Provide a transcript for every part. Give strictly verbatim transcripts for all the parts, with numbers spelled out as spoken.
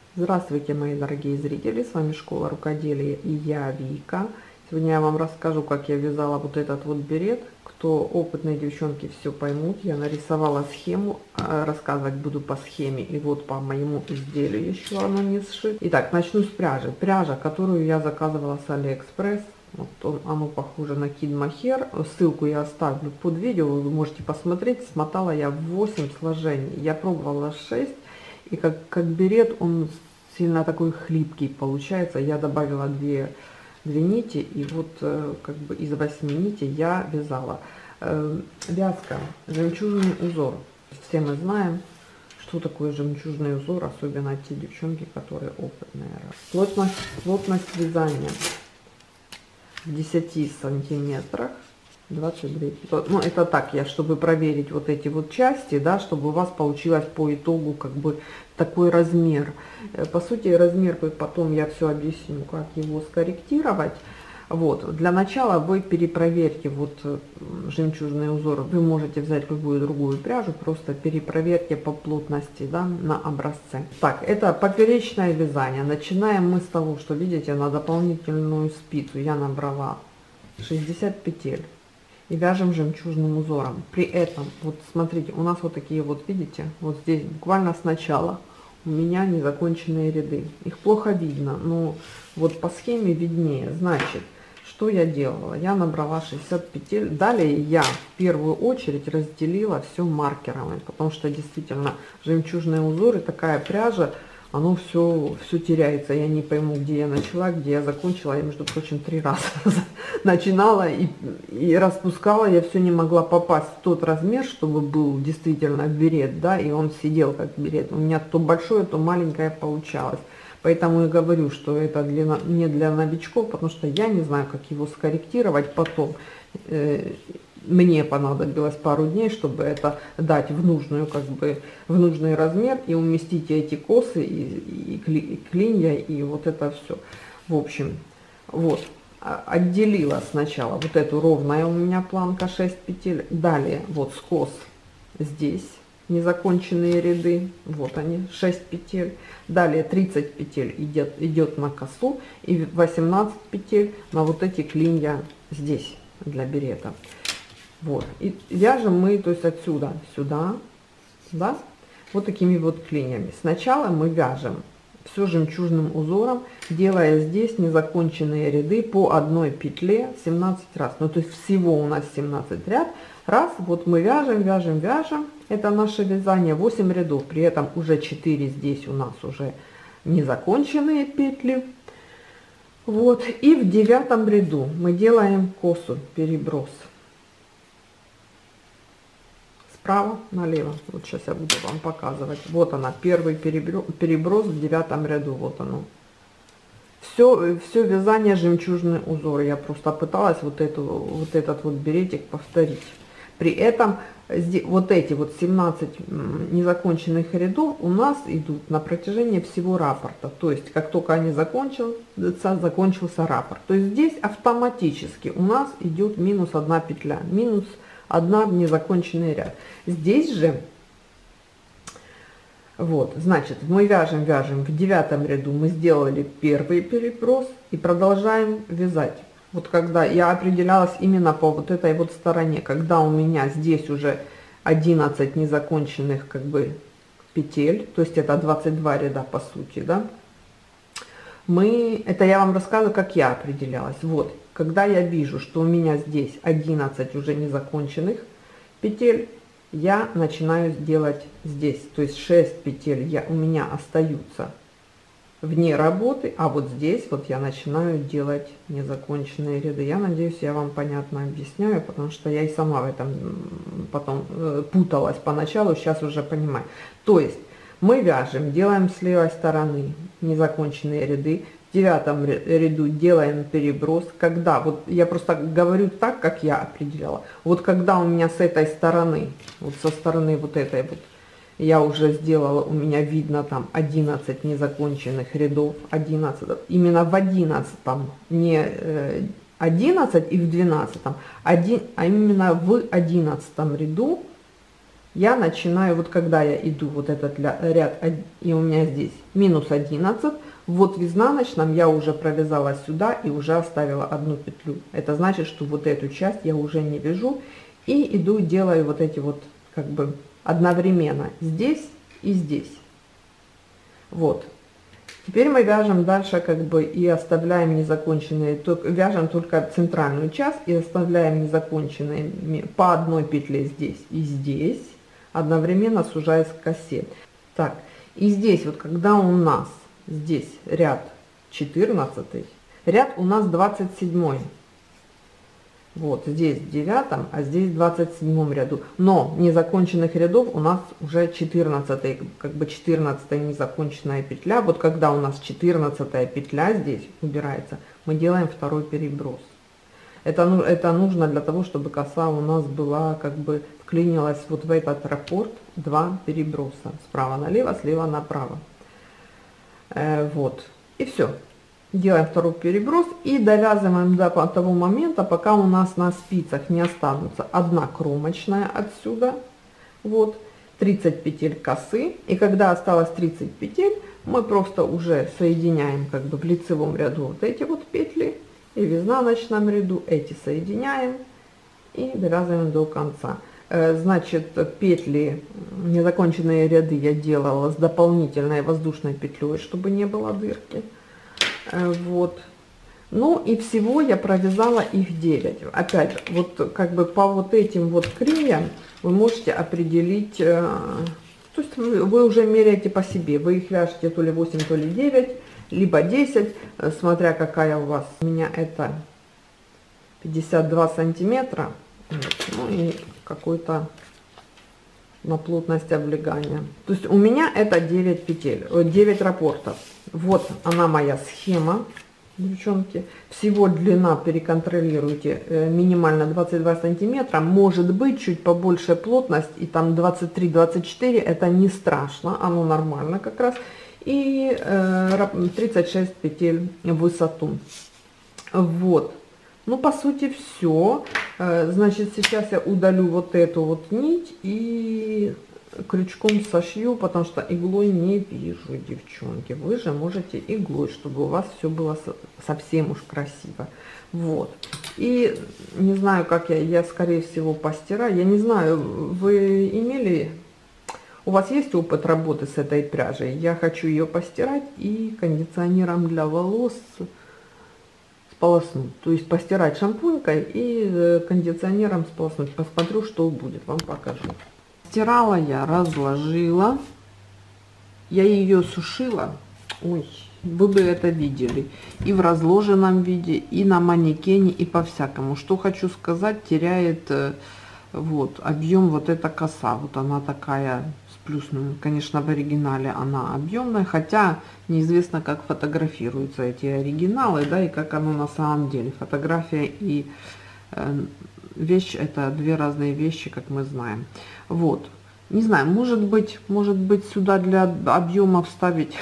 Здравствуйте, мои дорогие зрители, с вами Школа Рукоделия и я Вика. Сегодня я вам расскажу, как я вязала вот этот вот берет. Кто опытные девчонки, все поймут. Я нарисовала схему, рассказывать буду по схеме и вот по моему изделию еще оно не сшито. Итак, начну с пряжи. Пряжа, которую я заказывала с Алиэкспресс. Вот он, оно похоже на Kid Mohair. Ссылку я оставлю под видео, вы можете посмотреть. Смотала я восемь сложений, я пробовала шесть. И как, как берет, он сильно такой хлипкий получается. Я добавила две, две нити, и вот э, как бы из восьми нитей я вязала. Э, вязка, жемчужный узор. Все мы знаем, что такое жемчужный узор, особенно те девчонки, которые опытные. Плотность, плотность вязания в десяти сантиметрах. двадцать две. Ну, это так, я, чтобы проверить вот эти вот части, да, чтобы у вас получилось по итогу как бы такой размер. По сути, размер, потом я все объясню, как его скорректировать. Вот, для начала вы перепроверьте вот жемчужный узор. Вы можете взять любую другую пряжу, просто перепроверьте по плотности, да, на образце. Так, это поперечное вязание. Начинаем мы с того, что, видите, на дополнительную спицу я набрала шестьдесят петель. И вяжем жемчужным узором. При этом, вот смотрите, у нас вот такие вот, видите, вот здесь буквально сначала у меня незаконченные ряды. Их плохо видно, но вот по схеме виднее. Значит, что я делала? Я набрала шестьдесят петель. Далее я в первую очередь разделила все маркерами, потому что действительно жемчужные узоры, такая пряжа, оно все, все теряется. Я не пойму, где я начала, где я закончила. Я, между прочим, три раза начинала и, и распускала. Я все не могла попасть в тот размер, чтобы был действительно берет, да, и он сидел как берет. У меня то большое, то маленькое получалось. Поэтому и говорю, что это для, не для новичков, потому что я не знаю, как его скорректировать потом. Мне понадобилось пару дней, чтобы это дать в нужную, как бы, в нужный размер и уместить эти косы и, и, и клинья и вот это все. В общем, вот, отделила сначала вот эту ровная у меня планка шесть петель. Далее вот скос здесь незаконченные ряды, вот они, шесть петель. Далее тридцать петель идет, идет на косу и восемнадцать петель на вот эти клинья здесь для берета. Вот, и вяжем мы, то есть отсюда сюда, да, вот такими вот клиньями. Сначала мы вяжем все жемчужным узором, делая здесь незаконченные ряды по одной петле семнадцать раз. Ну, то есть всего у нас семнадцать ряд. Раз, вот мы вяжем, вяжем, вяжем. Это наше вязание, восемь рядов. При этом уже четыре здесь у нас уже незаконченные петли. Вот, и в девятом ряду мы делаем косу, переброс. Справа налево. Вот сейчас я буду вам показывать. Вот она, первый переброс в девятом ряду. Вот оно. Все, все вязание жемчужный узор. Я просто пыталась вот, эту, вот этот вот беретик повторить. При этом вот эти вот семнадцать незаконченных рядов у нас идут на протяжении всего раппорта. То есть, как только они закончился, закончился раппорт. То есть, здесь автоматически у нас идет минус одна петля. Минус одна незаконченный ряд. Здесь же, вот, значит, мы вяжем, вяжем. В девятом ряду мы сделали первый переброс и продолжаем вязать. Вот когда я определялась именно по вот этой вот стороне, когда у меня здесь уже одиннадцать незаконченных как бы петель, то есть это двадцать два ряда по сути, да, мы, это я вам рассказываю, как я определялась. Вот, когда я вижу, что у меня здесь одиннадцать уже незаконченных петель, я начинаю делать здесь, то есть шесть петель я, у меня остаются вне работы, а вот здесь вот я начинаю делать незаконченные ряды. Я надеюсь, я вам понятно объясняю, потому что я и сама в этом потом э, путалась поначалу, сейчас уже понимаю. То есть мы вяжем, делаем с левой стороны незаконченные ряды, в девятом ряду делаем переброс. Когда, вот я просто говорю так, как я определяла, вот когда у меня с этой стороны, вот со стороны вот этой вот, я уже сделала, у меня видно там одиннадцать незаконченных рядов, одиннадцать, именно в одиннадцатом, не одиннадцать и в двенадцатом, один, а именно в одиннадцатом ряду я начинаю, вот когда я иду вот этот ряд, и у меня здесь минус одиннадцать, вот в изнаночном я уже провязала сюда и уже оставила одну петлю. Это значит, что вот эту часть я уже не вяжу, и иду делаю вот эти вот как бы одновременно здесь и здесь. Вот. Теперь мы вяжем дальше как бы и оставляем незаконченные, только, вяжем только центральную часть и оставляем незаконченные по одной петле здесь и здесь, одновременно сужаясь к косе. Так, и здесь вот когда у нас здесь ряд четырнадцатый, ряд у нас двадцать седьмой. Вот здесь в девятом, а здесь в двадцать седьмом ряду. Но незаконченных рядов у нас уже четырнадцатый, как бы четырнадцатая незаконченная петля. Вот когда у нас четырнадцатая петля здесь убирается, мы делаем второй переброс. Это, это нужно для того, чтобы коса у нас была, как бы вклинилась вот в этот раппорт, два переброса. Справа налево, слева направо. Э, вот. И все. Делаем второй переброс и довязываем до того момента, пока у нас на спицах не останутся одна кромочная отсюда, вот, тридцать петель косы. И когда осталось тридцать петель, мы просто уже соединяем как бы в лицевом ряду вот эти вот петли, и в изнаночном ряду эти соединяем и довязываем до конца. Значит, петли, незаконченные ряды я делала с дополнительной воздушной петлей, чтобы не было дырки. Вот. Ну и всего я провязала их девять. Опять, вот как бы по вот этим вот крыльям вы можете определить, то есть вы, вы уже меряете по себе. Вы их вяжете то ли восемь, то ли девять, либо десять, смотря какая у вас. У меня это пятьдесят два сантиметра. Вот, ну и какой-то на плотность облегания. То есть у меня это девять петель, девять раппортов. Вот она моя схема, девчонки. Всего длина, переконтролируйте, минимально двадцать два сантиметра. Может быть чуть побольше плотность, и там двадцать три двадцать четыре, это не страшно, оно нормально как раз. И э, тридцать шесть петель в высоту. Вот. Ну, по сути, все. Значит, сейчас я удалю вот эту вот нить и крючком сошью, потому что иглой не вижу, девчонки. Вы же можете иглой, чтобы у вас все было совсем уж красиво. Вот. И не знаю, как я, я скорее всего постираю. Я не знаю, вы имели... У вас есть опыт работы с этой пряжей? Я хочу ее постирать и кондиционером для волос сполоснуть. То есть постирать шампунькой и кондиционером сполоснуть. Посмотрю, что будет, вам покажу. Стирала я, разложила. Я ее сушила. Ой, вы бы это видели. И в разложенном виде, и на манекене, и по-всякому. Что хочу сказать, теряет вот объем вот эта коса. Вот она такая сплюснутая. Конечно, в оригинале она объемная, хотя неизвестно, как фотографируются эти оригиналы, да, и как оно на самом деле. Фотография и э, вещь — это две разные вещи, как мы знаем. Вот, не знаю, может быть, может быть сюда для объема вставить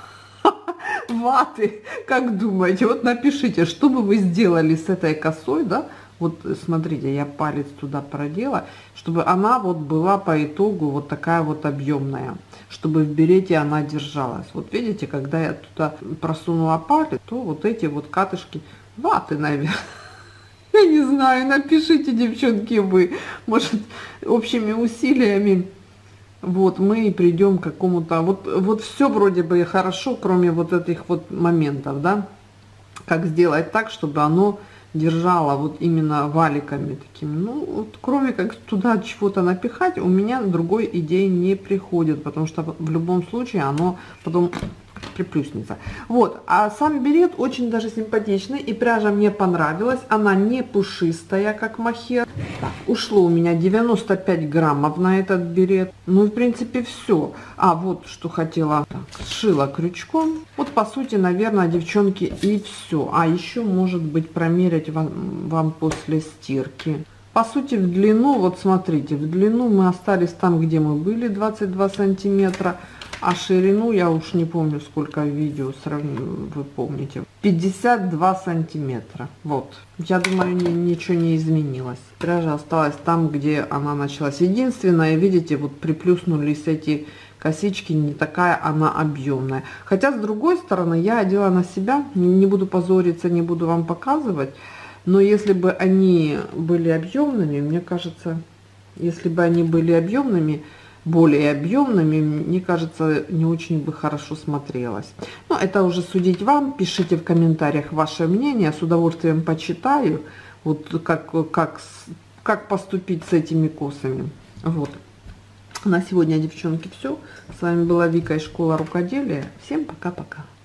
ваты, как думаете? Вот напишите, что бы вы сделали с этой косой, да? Вот смотрите, я палец туда продела, чтобы она вот была по итогу вот такая вот объемная, чтобы в берете она держалась. Вот видите, когда я туда просунула палец, то вот эти вот катышки ваты, наверное. Я не знаю, напишите, девчонки, вы, может, общими усилиями, вот, мы и придем к какому-то, вот, вот все вроде бы хорошо, кроме вот этих вот моментов, да, как сделать так, чтобы оно держала вот именно валиками такими. Ну, вот, кроме как туда чего-то напихать, у меня другой идеи не приходит, потому что в любом случае оно потом приплюснется. Вот, а сам берет очень даже симпатичный, и пряжа мне понравилась. Она не пушистая, как мохер. Так, ушло у меня девяносто пять граммов на этот берет. Ну, в принципе, все. А, вот что хотела. Так, сшила крючком. Вот, по сути, наверное, девчонки, и все. А еще, может быть, промерить вам, вам после стирки. По сути, в длину, вот смотрите, в длину мы остались там, где мы были, двадцать два сантиметра. А ширину я уж не помню, сколько видео сравню, вы помните. пятьдесят два сантиметра. Вот. Я думаю, ни, ничего не изменилось. Пряжа осталась там, где она началась. Единственное, видите, вот приплюснулись эти косички, не такая она объемная. Хотя, с другой стороны, я одела на себя. Не буду позориться, не буду вам показывать. Но если бы они были объемными, мне кажется, если бы они были объемными, более объемными, мне кажется, не очень бы хорошо смотрелось. Но это уже судить вам. Пишите в комментариях ваше мнение, с удовольствием почитаю, вот как, как, как поступить с этими косами. Вот. На сегодня, девчонки, все. С вами была Вика из школы рукоделия. Всем пока-пока.